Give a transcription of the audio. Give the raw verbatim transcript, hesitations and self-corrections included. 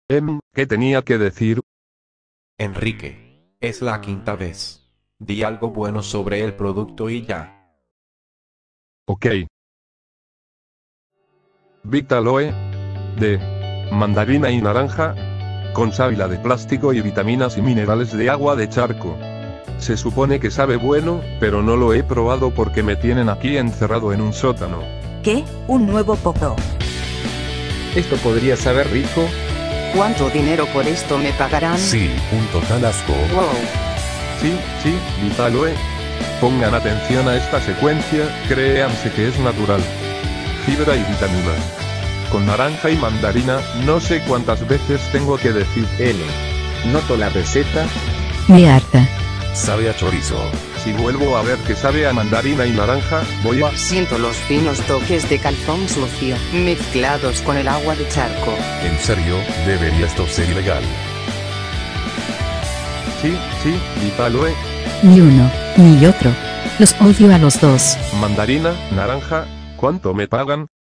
Em, ¿qué tenía que decir? Enrique, es la quinta vez. Di algo bueno sobre el producto y ya. Ok. Vitaloe. De mandarina y naranja. Con sábila de plástico y vitaminas y minerales de agua de charco. Se supone que sabe bueno, pero no lo he probado porque me tienen aquí encerrado en un sótano. ¿Qué? ¿Un nuevo popó? Esto podría saber rico. ¿Cuánto dinero por esto me pagarán? Sí, un total asco. Wow. Sí, sí, Vitaloe. Pongan atención a esta secuencia, créanse que es natural. Fibra y vitaminas. Con naranja y mandarina, no sé cuántas veces tengo que decir L. Noto la receta. Me harta. Sabe a chorizo. Si vuelvo a ver que sabe a mandarina y naranja, voy a... Siento los finos toques de calzón sucio, mezclados con el agua de charco. En serio, debería esto ser ilegal. Sí, sí, Vitaloe. Ni uno, ni otro. Los odio a los dos. Mandarina, naranja, ¿cuánto me pagan?